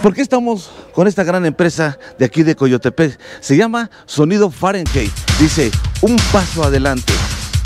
¿Por qué estamos con esta gran empresa de aquí de Coyotepec? Se llama Sonido Fahrenheit. Dice, un paso adelante.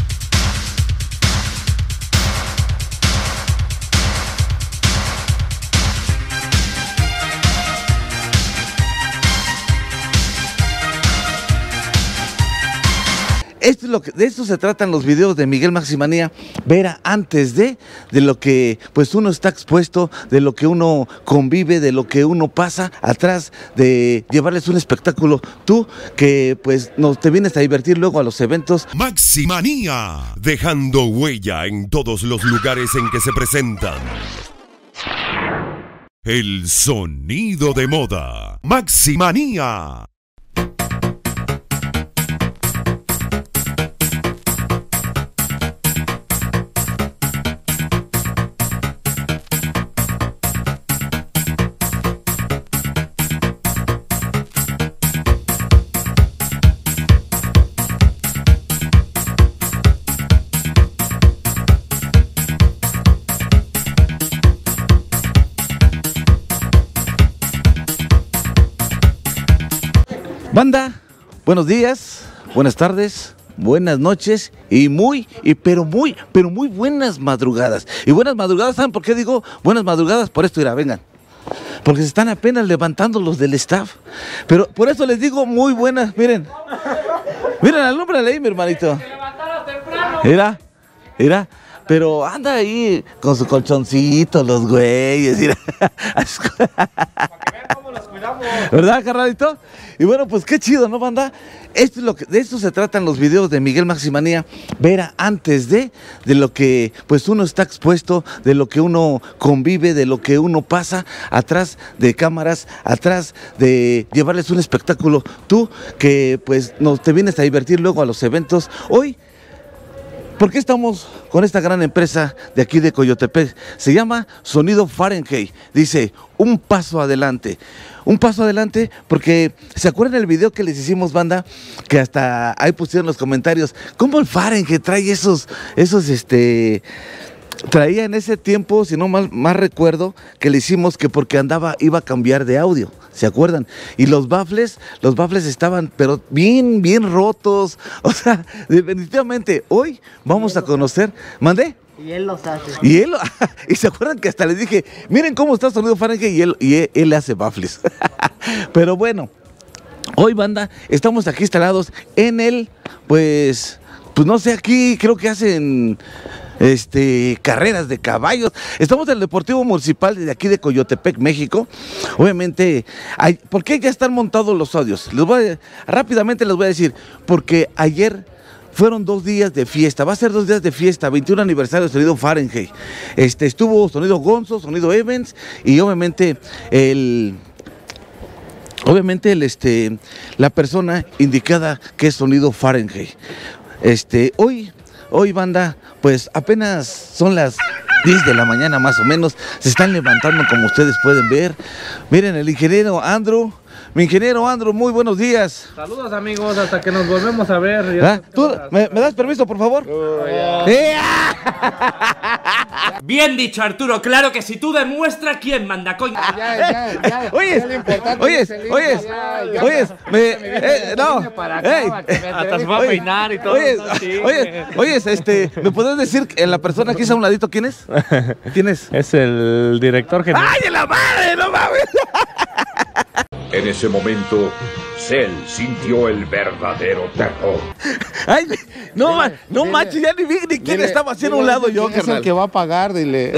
De esto se tratan los videos de Miguel Maximanía, ver antes de lo que pues uno está expuesto, de lo que uno convive, de lo que uno pasa, atrás de llevarles un espectáculo. Tú que pues te vienes a divertir luego a los eventos. Maximanía, dejando huella en todos los lugares en que se presentan. El sonido de moda. Maximanía. Banda, buenos días, buenas tardes, buenas noches pero muy buenas madrugadas. Y buenas madrugadas, ¿saben por qué digo buenas madrugadas? Por esto, vengan. Porque se están apenas levantando los del staff. Pero por eso les digo muy buenas, miren. Miren, alúmbrale ahí, mi hermanito. Mira. Pero anda ahí con su colchoncito, los güeyes. Mira. ¿Verdad, carnalito? Y bueno, pues qué chido, ¿no, banda? De esto se tratan los videos de Miguel Maximanía, ver antes de lo que pues uno está expuesto, de lo que uno convive, de lo que uno pasa, atrás de cámaras, atrás de llevarles un espectáculo. Tú que pues te vienes a divertir luego a los eventos. Hoy, ¿por qué estamos con esta gran empresa de aquí de Coyotepec? Se llama Sonido Fahrenheit. Dice, un paso adelante. Un paso adelante porque, ¿se acuerdan el video que les hicimos, banda? Que hasta ahí pusieron los comentarios. ¿Cómo el Fahrenheit trae traía en ese tiempo, si no más recuerdo, que le hicimos que porque iba a cambiar de audio, ¿se acuerdan? Y los baffles estaban, pero bien rotos. O sea, definitivamente, hoy vamos a conocer. ¿Mandé? Y él los hace. Y se acuerdan que hasta les dije, miren cómo está Sonido Fahrenheit y él hace baffles. Pero bueno, hoy, banda, estamos aquí instalados en el, pues no sé, aquí creo que hacen carreras de caballos. Estamos en el Deportivo Municipal de aquí de Coyotepec, México. Obviamente, ¿por qué ya están montados los audios? Rápidamente les voy a decir, porque ayer fueron 2 días de fiesta, va a ser 2 días de fiesta, 21 aniversario de Sonido Fahrenheit. Estuvo Sonido Gonzo, Sonido Evans y obviamente la persona indicada que es Sonido Fahrenheit. Hoy, banda, pues apenas son las 10 de la mañana más o menos, se están levantando como ustedes pueden ver. Miren, el ingeniero Andrew. Mi ingeniero Andrew, muy buenos días. Saludos, amigos, hasta que nos volvemos a ver. ¿Tú me das permiso, por favor? Bien dicho, Arturo, claro que si tú demuestra quién manda, coño. Oyes, no. Hasta se va a peinar y todo. ¿Me puedes decir la persona que hizo a un ladito quién es? ¿Quién es? Es el director general. ¡Ay, de la madre! ¡No mames! En ese momento, Cell sintió el verdadero terror. Ay, no manches, ya ni vi ni quién estaba haciendo a un lado yo, es carnal. el que va a pagar, dile.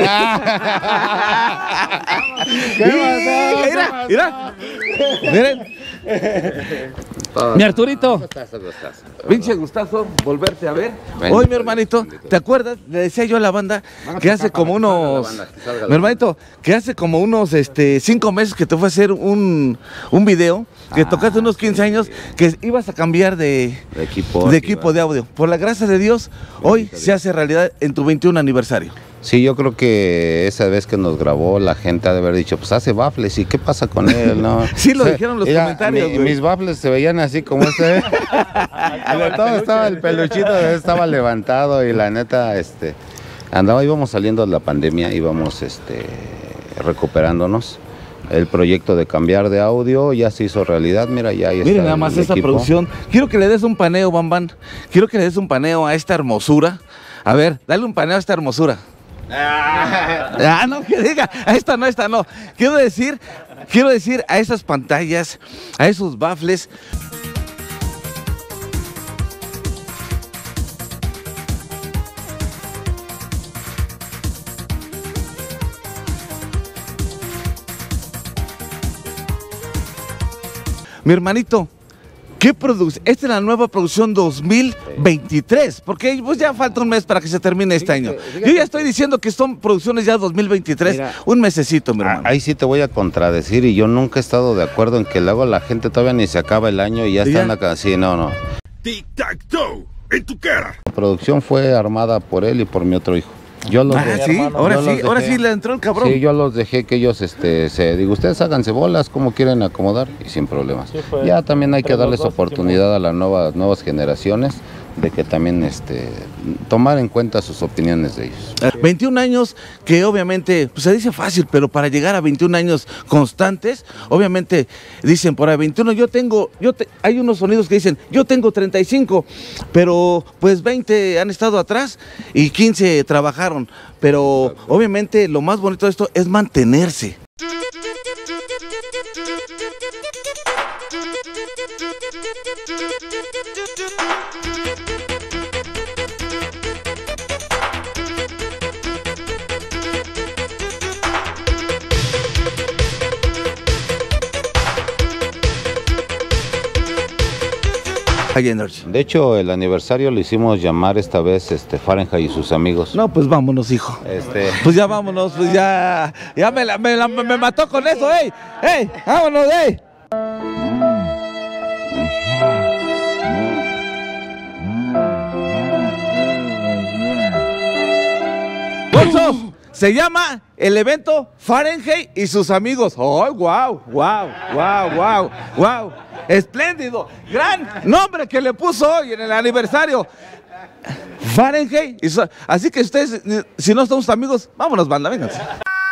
¿Qué pasó? Mira. Miren. Mi Arturito. Pinche gustazo volverte a ver. Hoy, mi hermanito, ¿te acuerdas? Le decía yo a la banda que hace como unos... Mi hermanito, que hace como unos 5 meses que te fue a hacer un video, que tocaste unos 15 años, que ibas a cambiar de equipo de audio. Por la gracia de Dios, hoy se hace realidad en tu 21 aniversario. Sí, yo creo que esa vez que nos grabó la gente ha de haber dicho, pues hace baffles, ¿y qué pasa con él? ¿No? Sí, lo dijeron los comentarios. Mis baffles se veían así como de todo estaba el peluchito, estaba levantado y la neta, íbamos saliendo de la pandemia, íbamos recuperándonos. el proyecto de cambiar de audio, ya se hizo realidad, mira, ya ahí está. Miren nada más el esta equipo. producción. Quiero que le des un paneo, Bambán. Quiero que le des un paneo a esta hermosura. A ver, dale un paneo a esta hermosura. Ah, no, que diga, a esta no. Quiero decir a esas pantallas, a esos baffles. Mi hermanito, ¿qué produce? Esta es la nueva producción 2023, porque pues ya falta un mes para que se termine este año. Yo ya estoy diciendo que son producciones ya 2023, mira, un mesecito, mi hermano. Ahí sí te voy a contradecir y yo nunca he estado de acuerdo en que luego la gente todavía ni se acaba el año y ya están acá. Sí, no. Tic-tac-toe, en tu cara. La producción fue armada por él y por mi otro hijo. Yo los dejé, sí, hermano, ahora yo los sí, ahora dejé. sí le entró el cabrón. Sí, yo los dejé que ellos, digo, ustedes háganse bolas, como quieren acomodar y sin problemas. Sí, ya también hay que darles oportunidad a las nuevas generaciones de que también, tomar en cuenta sus opiniones de ellos. 21 años que obviamente, pues se dice fácil, pero para llegar a 21 años constantes, obviamente dicen por ahí 21, hay unos sonidos que dicen, yo tengo 35, pero pues 20 han estado atrás y 15 trabajaron, pero obviamente lo más bonito de esto es mantenerse. De hecho, el aniversario lo hicimos llamar esta vez Fahrenheit y sus amigos. No, pues vámonos, hijo. Pues ya vámonos, pues ya me mató con eso, ¡ey! ¡Vámonos, ey! ¡Bolsos! Se llama el evento Fahrenheit y sus amigos. ¡Oh, wow! Espléndido, gran nombre que le puso hoy en el aniversario. Fahrenheit. Así que ustedes, si no somos amigos, vámonos, banda, vénganse.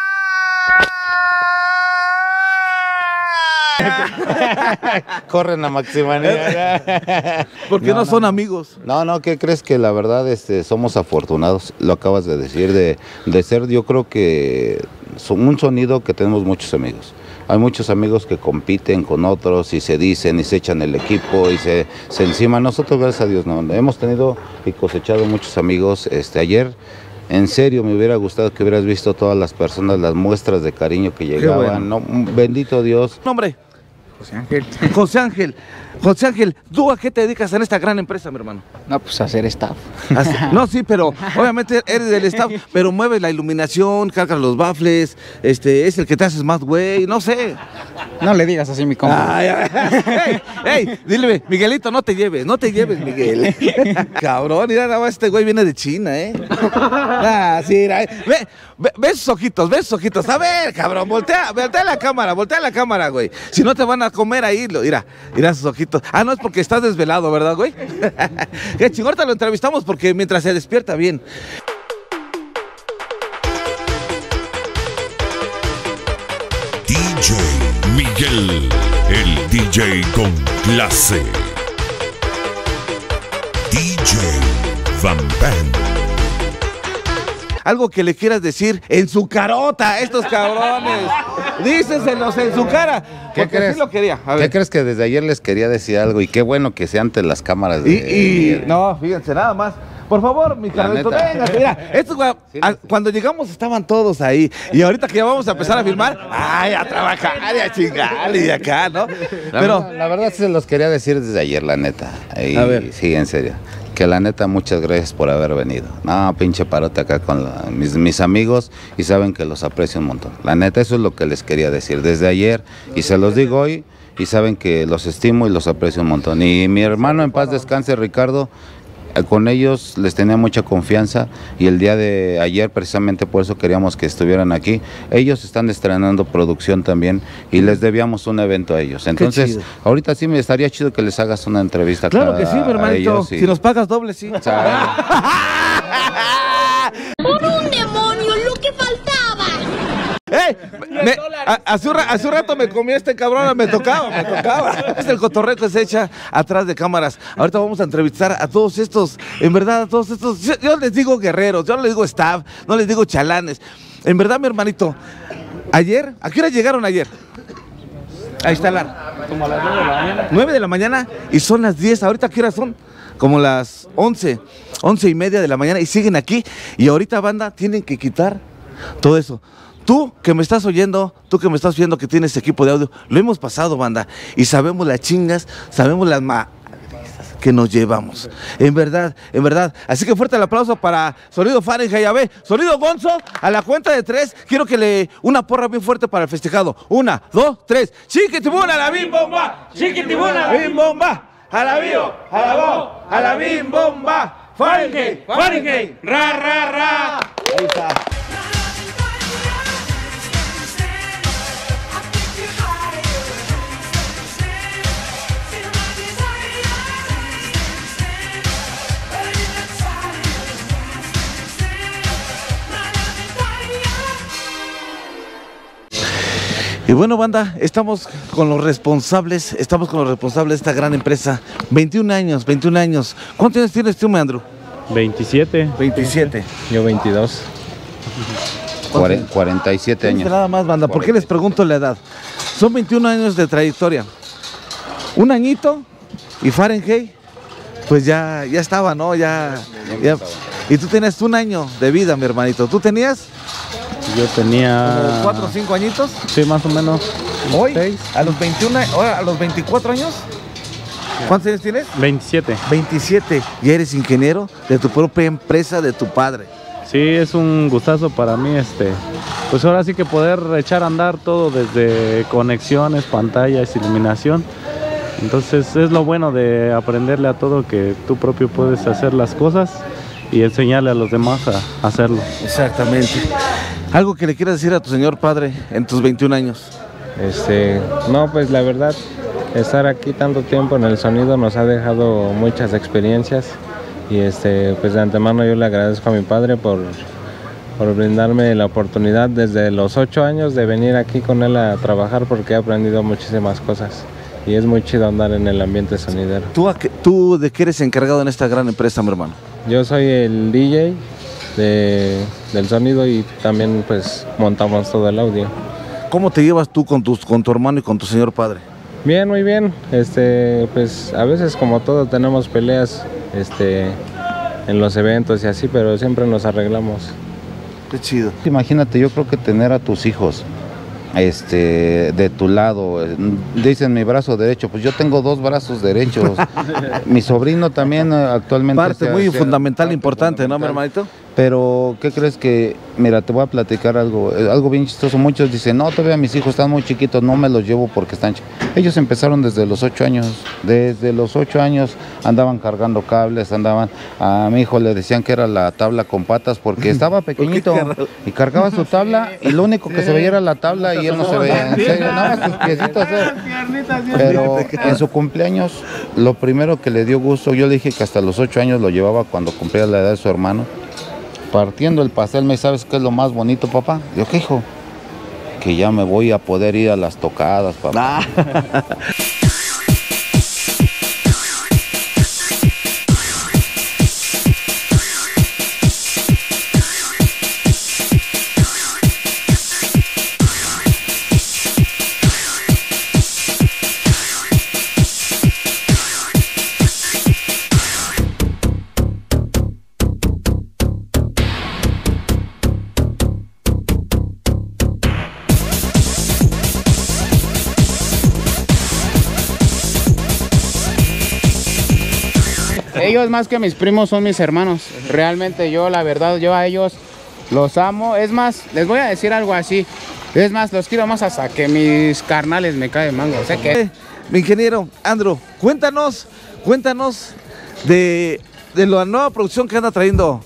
Corren a Maximanía. Porque no son amigos. No, ¿qué crees? Que la verdad somos afortunados, lo acabas de decir, de ser, yo creo que un sonido que tenemos muchos amigos. Hay muchos amigos que compiten con otros y se dicen y se echan el equipo y se encima. Nosotros, gracias a Dios, no. Hemos tenido y cosechado muchos amigos. Ayer, en serio, me hubiera gustado que hubieras visto todas las personas, las muestras de cariño que llegaban. Bueno. ¿No? Bendito Dios. Nombre. José Ángel, ¿tú a qué te dedicas en esta gran empresa, mi hermano? No, pues hacer staff. No, sí, pero obviamente eres del staff, pero mueves la iluminación, cargas los baffles, es el que te haces más güey, no sé. No le digas así, mi compa. Ey, dile, Miguelito, no te lleves, Miguel. Cabrón, mira, nada más este güey viene de China, sí, mira, ve sus ojitos, a ver, cabrón, voltea la cámara, güey. Si no te van a comer ahí, mira sus ojitos. Ah, no, es porque estás desvelado, ¿verdad, güey? Qué chingón, ahorita lo entrevistamos porque mientras se despierta bien. DJ Miguel, el DJ con clase. DJ Van Band. Algo que le quieras decir en su carota a estos cabrones. Díceselos en su cara. ¿Qué crees? Sí lo quería. A ver. ¿Qué crees? Que desde ayer les quería decir algo y qué bueno que sea ante las cámaras. No, fíjense, nada más. Por favor, mi Carlito, venga, mira, cuando llegamos estaban todos ahí, y ahorita que ya vamos a empezar a filmar, a trabajar, y a chingar, y acá, ¿no? Pero la verdad se los quería decir desde ayer, la neta. A ver. Sí, en serio. Que la neta, muchas gracias por haber venido. No, pinche parote acá con mis amigos, y saben que los aprecio un montón. La neta, eso es lo que les quería decir desde ayer, y se los digo hoy, y saben que los estimo y los aprecio un montón. Y mi hermano, en paz descanse, Ricardo, con ellos les tenía mucha confianza, y el día de ayer precisamente por eso queríamos que estuvieran aquí. Ellos están estrenando producción también y les debíamos un evento a ellos. Entonces, ahorita sí me estaría chido que les hagas una entrevista. Claro que sí, mi hermanito. Si nos pagas doble, sí. ¡Por un demonio, lo que faltaba! Hace un rato me comí este cabrón, me tocaba. Es el cotorreo que se echa atrás de cámaras. Ahorita vamos a entrevistar a todos estos, en verdad, a todos estos, yo les digo guerreros, yo no les digo staff, no les digo chalanes. En verdad, mi hermanito, ayer, ¿a qué hora llegaron ayer? A instalar. Como a las 9 de la mañana. 9 de la mañana y son las 10. ¿Ahorita qué horas son? Como las 11 y media de la mañana y siguen aquí. Y ahorita, banda, tienen que quitar todo eso. Tú que me estás oyendo, que tienes equipo de audio, lo hemos pasado, banda, y sabemos las chingas, sabemos las que nos llevamos. En verdad. Así que fuerte el aplauso para Sonido Fahrenheit. A ver, Sonido Gonzo, a la cuenta de 3, quiero que le una porra bien fuerte para el festejado. 1, 2, 3. Chiquitibuna, a la bim bomba. Chiquitibuna, bim bomba. A la bio, a la bo, a la bim bomba. Fahrenheit, ra, ra, ra. Ahí está. Y bueno, banda, estamos con los responsables de esta gran empresa. 21 años. ¿Cuántos años tienes tú, Meandro? 27. 27. Yo 22. 47 años. Nada más, banda, ¿por qué les pregunto la edad? Son 21 años de trayectoria. Un añito y Fahrenheit, pues ya estaba, ¿no? Ya. Y tú tenías 1 año de vida, mi hermanito. ¿Tú tenías? Yo tenía... 4 o 5 añitos. Sí, más o menos. Hoy, 6. a los 21, ahora a los 24 años. ¿Cuántos años tienes? 27. 27. Y eres ingeniero de tu propia empresa, de tu padre. Sí, es un gustazo para mí, pues ahora sí que poder echar a andar todo desde conexiones, pantallas, iluminación. Entonces es lo bueno de aprenderle a todo, que tú propio puedes hacer las cosas y enseñarle a los demás a hacerlo. Exactamente. ¿Algo que le quieras decir a tu señor padre en tus 21 años? No, pues la verdad, estar aquí tanto tiempo en el sonido nos ha dejado muchas experiencias y pues de antemano yo le agradezco a mi padre por brindarme la oportunidad desde los 8 años de venir aquí con él a trabajar, porque he aprendido muchísimas cosas y es muy chido andar en el ambiente sonidero. ¿Tú de qué eres encargado en esta gran empresa, mi hermano? Yo soy el DJ del sonido y también pues montamos todo el audio. ¿Cómo te llevas tú con tu hermano y con tu señor padre? Bien, muy bien. Pues a veces, como todo, tenemos peleas en los eventos y así, pero siempre nos arreglamos. Qué chido. Imagínate, yo creo que tener a tus hijos de tu lado, dicen mi brazo derecho, pues yo tengo 2 brazos derechos. Mi sobrino también actualmente parte muy fundamental, importante, ¿no, mi hermanito? Pero, ¿qué crees que? Mira, te voy a platicar algo bien chistoso. Muchos dicen, no, todavía mis hijos están muy chiquitos, no me los llevo porque están chiquitos. Ellos empezaron desde los 8 años. Desde los 8 años andaban cargando cables, a mi hijo le decían que era la tabla con patas porque estaba pequeñito y cargaba su tabla y lo único que se veía era la tabla y él no se veía, en serio, nada más sus piecitos. Pero en su cumpleaños, lo primero que le dio gusto, yo le dije que hasta los 8 años lo llevaba cuando cumplía la edad de su hermano. Partiendo el pastel, ¿me sabes qué es lo más bonito, papá? Yo, ¿qué, hijo? Que ya me voy a poder ir a las tocadas, papá. Ellos más que mis primos son mis hermanos. Realmente yo, la verdad, yo a ellos los amo. Es más, les voy a decir algo así. Es más, los quiero más hasta que mis carnales me caen mango. Sé que... Mi ingeniero, Andro, cuéntanos de la nueva producción que anda trayendo.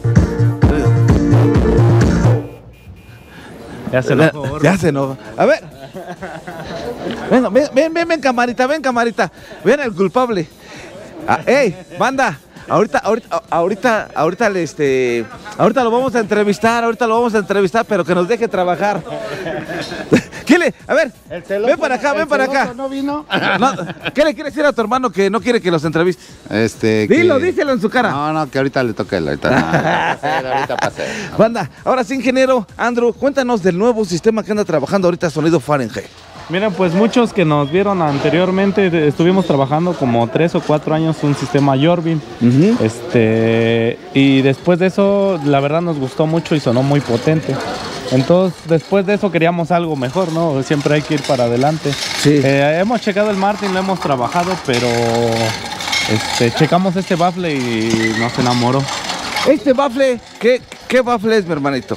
Ya se enojó. Ya se enojó. A ver. Ven, camarita. Ven el culpable. ¡Ey, banda! ahorita lo vamos a entrevistar, pero que nos deje trabajar. A ver, ven para acá. ¿No vino? No, ¿qué le quieres decir a tu hermano que no quiere que los entrevistes? Díselo en su cara. No, que ahorita le toca él. Ahorita pasé. Banda, ahora sí, ingeniero Andrew, cuéntanos del nuevo sistema que anda trabajando ahorita Sonido Fahrenheit. Miren, pues muchos que nos vieron anteriormente, estuvimos trabajando como 3 o 4 años un sistema Jorvin. Y después de eso, la verdad nos gustó mucho y sonó muy potente. Entonces, después de eso queríamos algo mejor, ¿no? Siempre hay que ir para adelante. Sí. Hemos checado el Martin, lo hemos trabajado, pero checamos este baffle y nos enamoró. Este baffle, ¿qué baffle es, mi hermanito?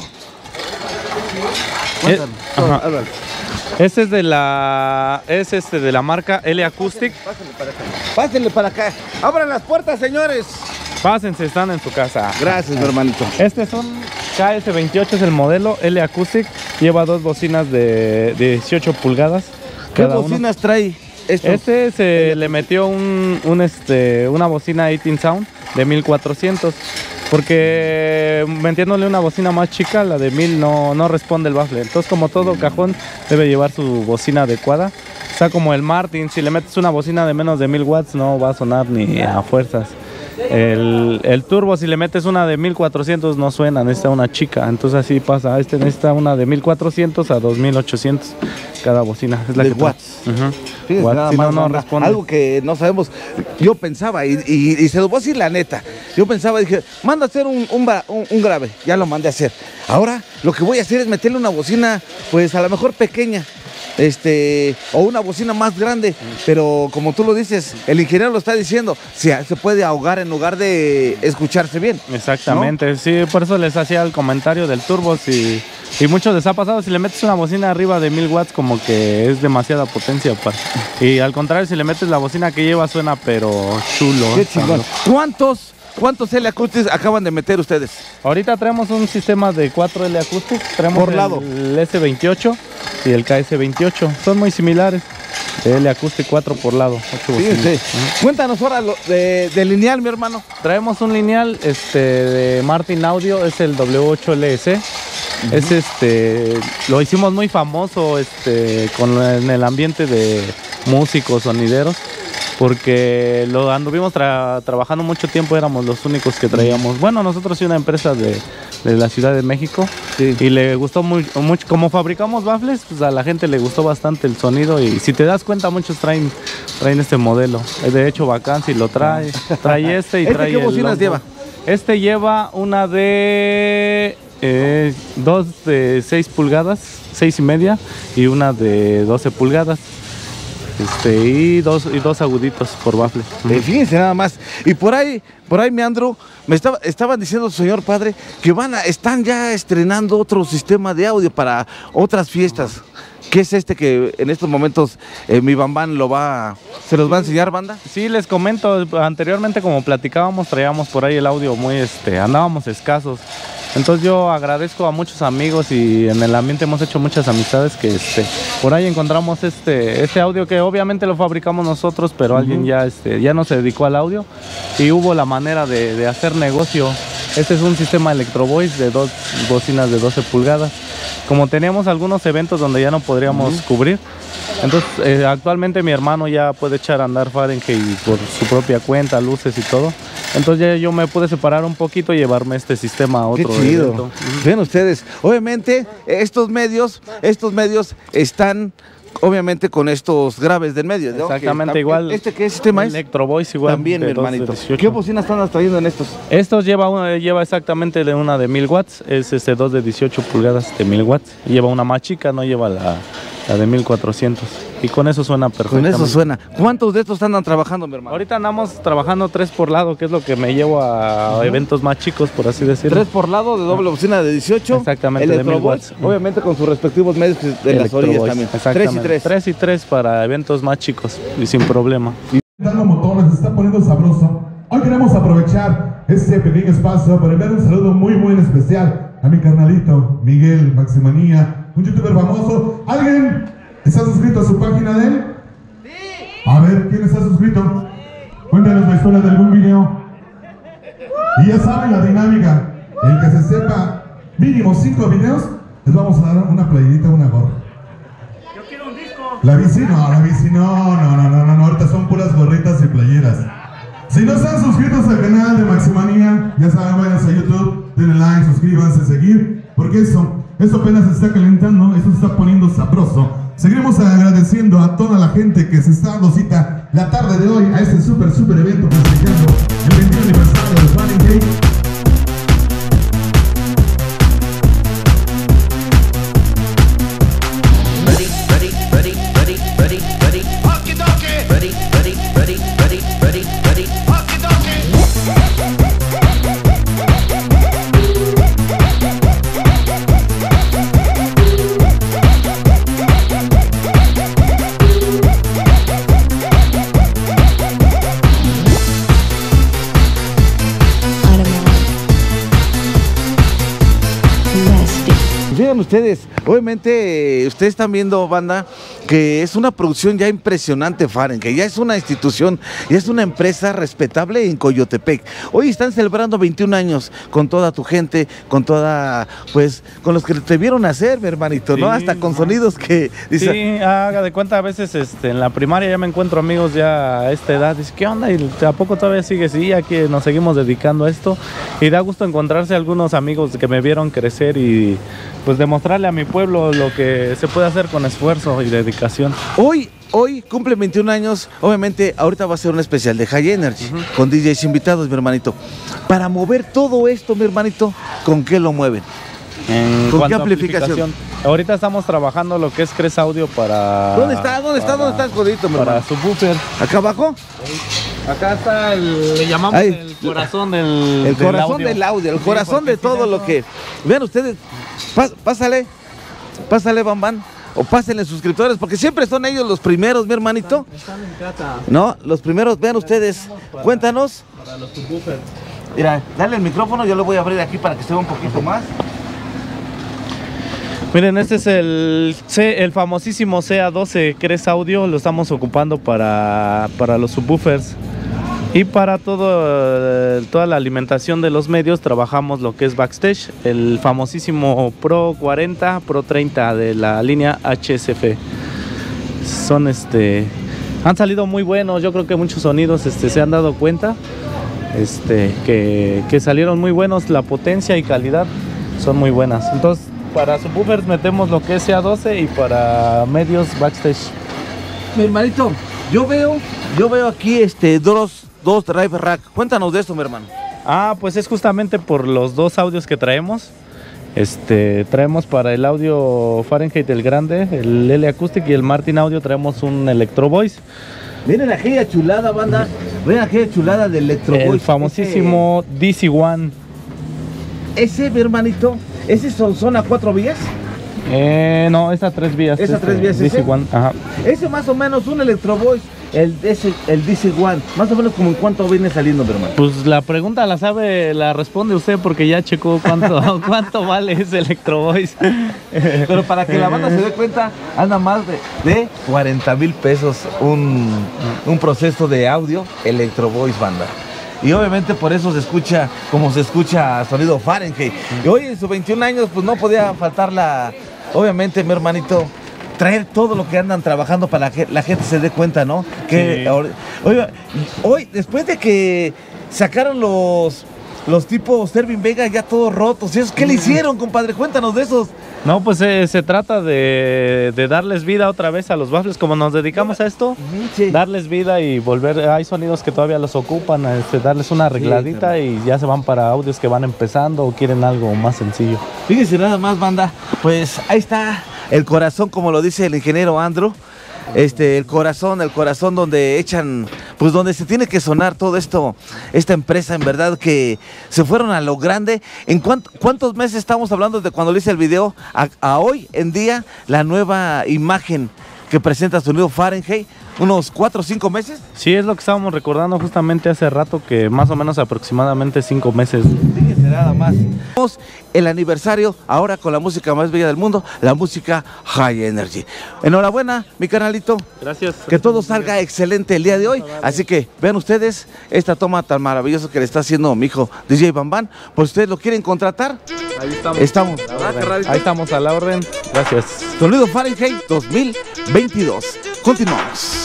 Este es de la marca L Acoustic. Pásenle para acá. Abran las puertas, señores. Pásense, están en su casa. Gracias, mi hermanito. Este es un KS28, es el modelo L Acoustic. Lleva 2 bocinas de 18 pulgadas. ¿Qué bocinas trae esto? Se le metió una bocina 18 Sound de 1400. Porque metiéndole una bocina más chica, la de 1000 no responde el baffle. Entonces, como todo cajón debe llevar su bocina adecuada. O sea, como el Martin, si le metes una bocina de menos de 1000 watts no va a sonar ni a fuerzas. El turbo, si le metes una de 1400 no suena, necesita una chica. Entonces así pasa, necesita una de 1400 a 2800 cada bocina. Es la de que watts. Fíjense, watts. nada Si más, no responde. Algo que no sabemos. Yo pensaba, y se lo voy a decir la neta. Yo pensaba, dije, manda a hacer un grave. Ya lo mandé a hacer. Ahora lo que voy a hacer es meterle una bocina, pues a lo mejor pequeña. O una bocina más grande, pero como tú lo dices, el ingeniero lo está diciendo, se puede ahogar en lugar de escucharse bien. Exactamente, ¿no? Sí, por eso les hacía el comentario del turbo, y muchos les ha pasado, si le metes una bocina arriba de 1000 watts como que es demasiada potencia, y al contrario, si le metes la bocina que lleva suena pero chulo. Qué chingón. ¿Cuántos L Acoustics acaban de meter ustedes? Ahorita traemos un sistema de 4 L Acoustics, traemos por lado. El S28 y el KS28, son muy similares. L Acoustic 4 por lado, 8 bocinas. Cuéntanos ahora de lineal, mi hermano. Traemos un lineal de Martin Audio, es el W8LS. Lo hicimos muy famoso en el ambiente de músicos, sonideros, porque lo anduvimos trabajando mucho tiempo, éramos los únicos que traíamos. Bueno, nosotros sí, una empresa de la Ciudad de México, y le gustó mucho. Como fabricamos baffles, pues a la gente le gustó bastante el sonido, y si te das cuenta, muchos traen este modelo. De hecho, Vacancy lo trae y trae ¿Qué bocinas lleva? Este lleva una de 2 de 6 pulgadas, 6,5, y una de 12 pulgadas. Y dos aguditos por baffle. Fíjense nada más. Y por ahí, mi Andrew, me estaban diciendo, señor padre, que están ya estrenando otro sistema de audio para otras fiestas. ¿Qué es que en estos momentos mi Bambán se los va a enseñar, banda? Sí, les comento, anteriormente como platicábamos, traíamos por ahí el audio muy, andábamos escasos. Entonces yo agradezco a muchos amigos, y en el ambiente hemos hecho muchas amistades que por ahí encontramos este audio, que obviamente lo fabricamos nosotros, pero alguien ya no se dedicó al audio y hubo la manera de hacer negocio. Este es un sistema Electro Voice de 2 bocinas de 12 pulgadas. Como teníamos algunos eventos donde ya no podríamos cubrir, entonces actualmente mi hermano ya puede echar a andar Fahrenheit por su propia cuenta, luces y todo. Entonces ya yo me pude separar un poquito y llevarme este sistema a otro evento. Ven ustedes, obviamente estos medios están obviamente con estos graves del medio, ¿no? Exactamente, igual. ¿Qué sistema es? Electro Voice igual. También, mi hermanito. ¿Qué bocinas están trayendo en estos? Estos lleva exactamente una de 1000 watts, es 2 de 18 pulgadas de 1000 watts. Lleva una más chica, no lleva la de 1400. Y con eso suena perfectamente. Con eso suena. ¿Cuántos de estos andan trabajando, mi hermano? Ahorita andamos trabajando 3 por lado, que es lo que me llevo a eventos más chicos, por así decirlo. 3 por lado de doble bocina de 18. Exactamente, de 1000 watts. Obviamente con sus respectivos medios de las orillas también. 3 y 3. 3 y 3 para eventos más chicos y sin problema. Dando motones, se está poniendo sabroso. Hoy queremos aprovechar este pequeño espacio para enviar un saludo muy en especial a mi carnalito Miguel Maximanía, un youtuber famoso. ¿Alguien está suscrito a su página de él? Sí. A ver, ¿quién está suscrito? Cuéntanos la historia de algún video. Y ya saben la dinámica. El que se sepa mínimo 5 videos, les vamos a dar una playerita, una gorra. Yo quiero un disco. La bici no, ahorita son puras gorritas y playeras. Si no están suscritos al canal de Maximanía, ya saben, váyanse a YouTube, denle like, suscríbanse, seguir, porque esto apenas se está calentando, esto se está poniendo sabroso. Seguiremos agradeciendo a toda la gente que se está dando cita la tarde de hoy a este super evento festejando el 21 aniversario de Fahrenheit. Vean ustedes, obviamente ustedes están viendo, banda, que es una producción ya impresionante, Fahrenheit, ya es una institución, ya es una empresa respetable en Coyotepec. Hoy están celebrando 21 años con toda tu gente, con toda, pues, con los que te vieron hacer, mi hermanito, ¿no? Hasta con sonidos que... Dice, sí, haga de cuenta, a veces en la primaria ya me encuentro amigos ya a esta edad, dice, ¿qué onda? ¿Y a poco todavía sigues? Sí, aquí nos seguimos dedicando a esto, y da gusto encontrarse algunos amigos que me vieron crecer y pues demostrarle a mi pueblo lo que se puede hacer con esfuerzo y dedicación. Hoy cumple 21 años, obviamente ahorita va a ser un especial de High Energy, con DJs invitados, mi hermanito. Para mover todo esto, mi hermanito, ¿con qué lo mueven? ¿Con qué amplificación? Ahorita estamos trabajando lo que es Cres Audio para... ¿Dónde está el codito, mi para hermano? subwoofer. ¿Acá abajo? Acá está le llamamos el corazón del corazón del audio, el corazón de todo lo que... Vean ustedes, pásale, Bambán, o pásenle suscriptores, porque siempre son ellos los primeros, mi hermanito. Están en casa. No, los primeros, vean ustedes, cuéntanos. Para los subwoofers. Mira, dale el micrófono, yo lo voy a abrir aquí para que se vea un poquito más. Miren, este es el famosísimo CA12 Cres Audio, lo estamos ocupando para los subwoofers. Y para toda la alimentación de los medios trabajamos lo que es backstage, el famosísimo Pro 40, Pro 30 de la línea HSF. Son han salido muy buenos, yo creo que muchos sonidos se han dado cuenta que salieron muy buenos, la potencia y calidad son muy buenas. Entonces para subwoofers metemos lo que es CA12 y para medios backstage. Mi hermanito, yo veo aquí dos drive rack. Cuéntanos de esto, mi hermano. Pues es justamente por los dos audios que traemos. Traemos para el audio Fahrenheit el grande, el L Acoustic, y el Martin Audio traemos un Electro Voice. Miren aquella chulada, banda. Miren aquella chulada del Electro Voice. El famosísimo DC-1. Ese, mi hermanito, ¿ese son a 4 vías? No, es a 3 vías. ¿Es a 3 vías ese? DC-1, ajá. Ese más o menos, un Electro Voice, el DC-1, más o menos como en cuánto viene saliendo, mi hermano. Pues la pregunta la responde usted porque ya checó cuánto vale ese Electro Voice. Pero para que la banda se dé cuenta, anda más de 40,000 pesos un proceso de audio Electro Voice, banda. Y obviamente por eso se escucha como se escucha sonido Fahrenheit. Y hoy en sus 21 años pues no podía faltar obviamente, mi hermanito, traer todo lo que andan trabajando para que la gente se dé cuenta, ¿no? Que hoy, después de que sacaron los tipos Servin Vega ya todos rotos, ¿qué le hicieron, compadre? Cuéntanos de esos. No, pues se trata de darles vida otra vez a los baffles, como nos dedicamos a esto, darles vida y volver. Hay sonidos que todavía los ocupan, darles una arregladita y ya se van para audios que van empezando o quieren algo más sencillo. Fíjense nada más, banda, pues ahí está el corazón, como lo dice el ingeniero Andrew. El corazón donde echan, pues donde se tiene que sonar todo esto, esta empresa, en verdad que se fueron a lo grande. ¿En cuántos meses estamos hablando de cuando le hice el video a hoy en día, la nueva imagen que presenta Sonido Fahrenheit, unos 4 o 5 meses. Sí, es lo que estábamos recordando justamente hace rato, que más o menos aproximadamente 5 meses. Fíjense nada más. El aniversario ahora con la música más bella del mundo, la música High Energy. Enhorabuena, mi canalito. Gracias. Que todo salga excelente el día de hoy. Así que vean ustedes esta toma tan maravillosa que le está haciendo mi hijo DJ Bambán. Por si ustedes lo quieren contratar, Ahí estamos. estamos. Ahí estamos a la orden. Gracias. Sonido Fahrenheit 2022. Continuamos.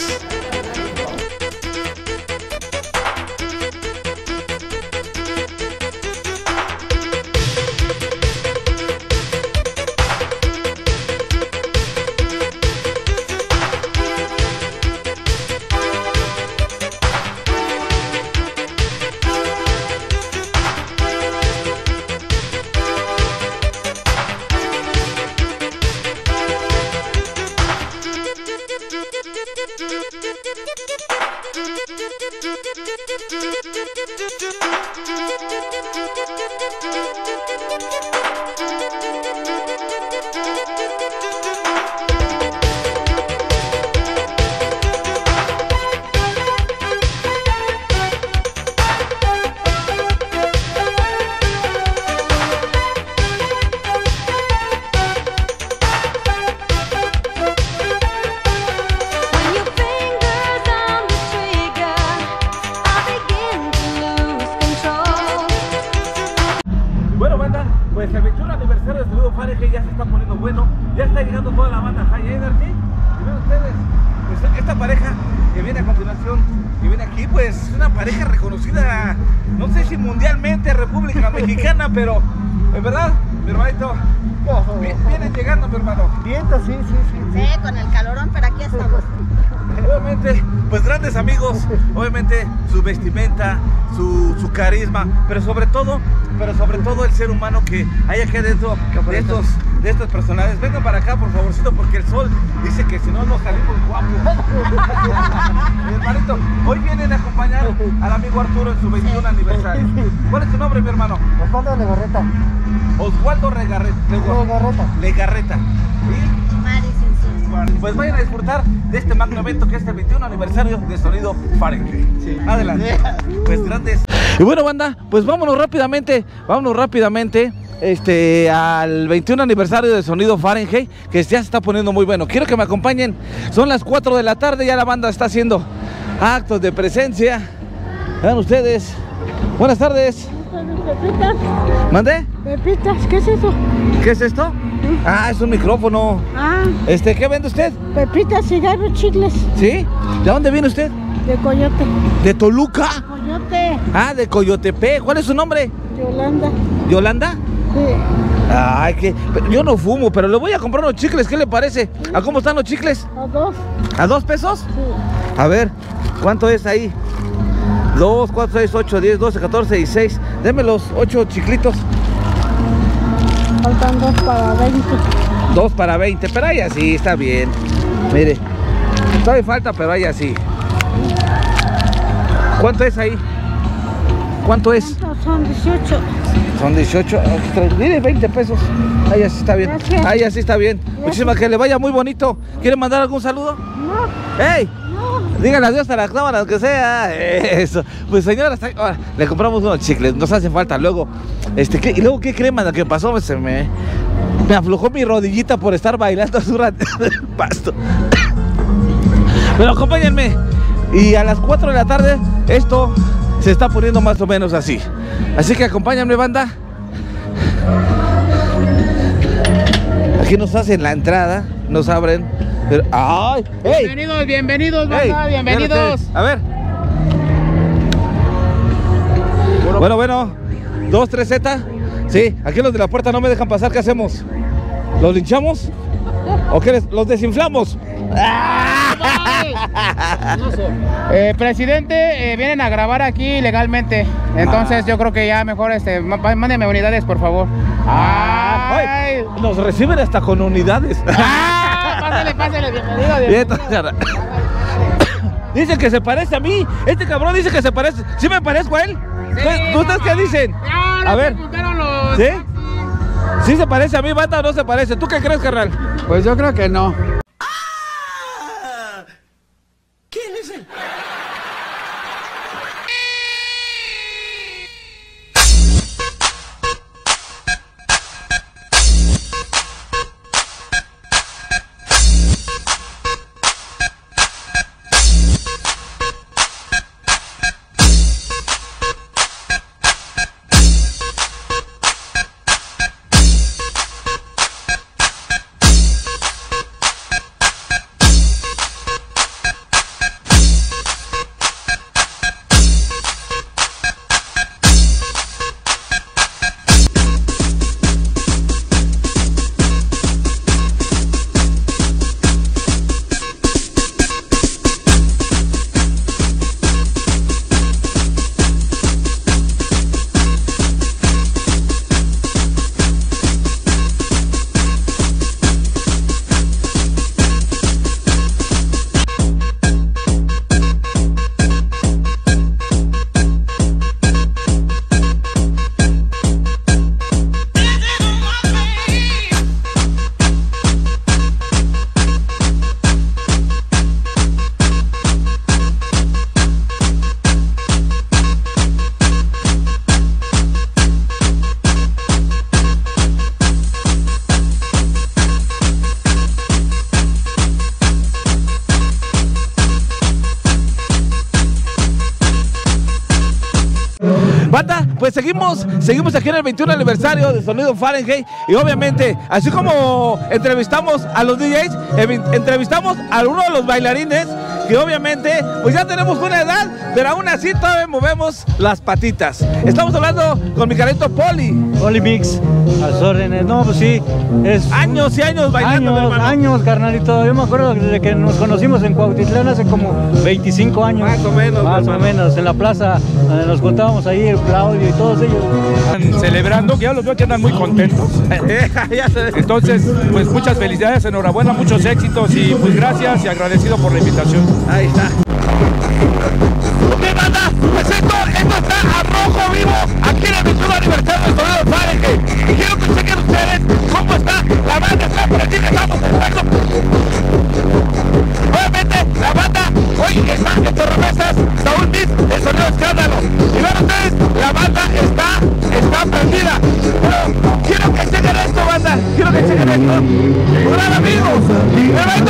Pues el 21 aniversario de Sonido Fahrenheit ya se está poniendo bueno, ya está llegando toda la banda High Energy. Y ven ustedes, pues esta pareja que viene a continuación, que viene aquí, pues es una pareja reconocida, no sé si mundialmente, República Mexicana, pero en verdad, mi hermanito, vienen llegando, mi hermano. Viento, sí. Sí, con el calorón, pero aquí estamos. Obviamente, pues grandes amigos, obviamente su vestimenta, su carisma, pero sobre todo el ser humano que hay aquí dentro de estos personajes. Vengan para acá, por favorcito, porque el sol dice que si no nos salimos guapos. Mi hermanito, hoy vienen a acompañar al amigo Arturo en su 21 aniversario. ¿Cuál es tu nombre, mi hermano? Osvaldo Legarreta. Osvaldo Legarreta. ¿Y? Pues vayan a disfrutar de este magno evento que es el 21 aniversario de Sonido Fahrenheit. Sí. Adelante. Pues grandes. Y bueno, banda, pues vámonos rápidamente al 21 aniversario de Sonido Fahrenheit, que ya se está poniendo muy bueno. Quiero que me acompañen. Son las 4 de la tarde, ya la banda está haciendo actos de presencia. Vean ustedes. Buenas tardes. Pepitas. ¿Mandé? Pepitas, ¿qué es eso? ¿Qué es esto? Ah, es un micrófono. Ah. ¿Qué vende usted? Pepitas, cigarros, chicles. ¿Sí? ¿De dónde viene usted? De Coyote. ¿De Toluca? Coyote. Ah, de Coyotepec. ¿Cuál es su nombre? Yolanda. ¿Yolanda? Sí. Ay, que yo no fumo, pero le voy a comprar unos chicles. ¿Qué le parece? ¿A cómo están los chicles? ¿A 2? ¿A 2 pesos? Sí. A ver, ¿cuánto es ahí? 2, 4, 6, 8, 10, 12, 14 y 6. Deme los 8 chiclitos. Faltan 2 para 20. 2 para 20, pero ahí así, está bien. Mire, todavía falta, pero ahí así. ¿Cuánto es ahí? ¿Cuánto es? Son 18. Son 18. Mire, 20 pesos. Ahí así está bien. Gracias. Ahí así está bien. Gracias. Muchísimas, que le vaya muy bonito. ¿Quiere mandar algún saludo? No. ¡Ey! No. Díganle adiós a la cámara, aunque sea. Eso. Pues señora, le compramos unos chicles. Nos hace falta. Luego, y luego, ¿qué crema? Lo que pasó, me aflojó mi rodillita por estar bailando durante el pasto. Pero acompáñenme. Y a las 4 de la tarde, esto se está poniendo más o menos así. Así que acompáñenme, banda. Aquí nos hacen la entrada, nos abren. Pero, ¡ay! ¡Ey! Bienvenidos, banda, ¡Ey! bienvenidos. A ver. Bueno. 2, 3, Z. Sí, aquí los de la puerta no me dejan pasar. ¿Qué hacemos? ¿Los linchamos? ¿O qué los desinflamos? Presidente, vienen a grabar aquí legalmente. Entonces yo creo que ya mejor mándenme unidades, por favor. ¡Ay! Nos reciben hasta con unidades. Pásale, bienvenido. Dicen que se parece a mí. Este cabrón dice que se parece. ¿Sí me parezco a él? Sí, ¿Ustedes qué dicen? A ver. ¿Sí? ¿Sí se parece a mí, banda, o no se parece? ¿Tú qué crees, carnal? Pues yo creo que no. dice. Banda, pues seguimos aquí en el 21 aniversario de Sonido Fahrenheit y obviamente, así como entrevistamos a los DJs, entrevistamos a uno de los bailarines que obviamente, pues ya tenemos una edad, pero aún así todavía movemos las patitas. Estamos hablando con mi carnalito Poli Mix, a sus órdenes. No, pues sí, es años y años bailando, años, carnalito. Yo me acuerdo desde que nos conocimos en Cuautitlán hace como 25 años. Más o menos, en la plaza donde nos contábamos ahí, el Claudio y todos ellos. Están celebrando, que ya los veo que andan muy contentos. Entonces, pues muchas felicidades, enhorabuena, muchos éxitos y pues gracias y agradecido por la invitación. Ahí está. Ok, banda, pues esto está a rojo vivo aquí en el 21 aniversario de Sonido Fahrenheit. Y quiero que chequen ustedes cómo está la banda, está por aquí que estamos esperando. Obviamente, la banda hoy está en Torremesas, Saúl Miss, el Sonido Escándalo. Y vean ustedes, la banda está prendida. Pero quiero que chequen esto, banda, quiero que chequen esto. Hola amigos, Evento,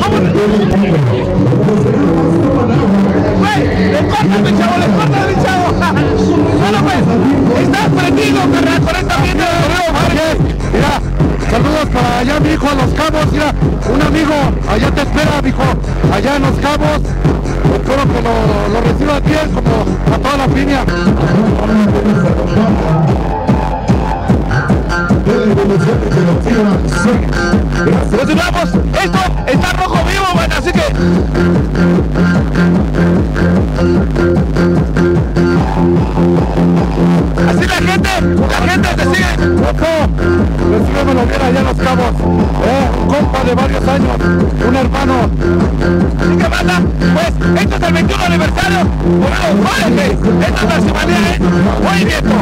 ¡le corta mi chavo, le corta mi chavo! Bueno pues, estás prendido, carnal, con esta fiesta de Sonido Fahrenheit. Mira, saludos para allá, mi hijo, a Los Cabos. Mira, un amigo allá te espera, mijo, allá en Los Cabos. Espero que lo recibas bien, como a toda la piña. Continuamos, esto está rojo vivo, bueno, así que así la gente te sigue. Recíbemelo bien allá en Los Cabos, un compa de varios años, un hermano. Así que banda, pues esto es el 21 aniversario. Bueno, Fahrenheit, esta es la Maximanía, movimiento.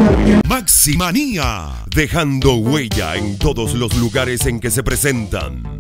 Maximanía, dejando huella en todos los lugares en que se presentan.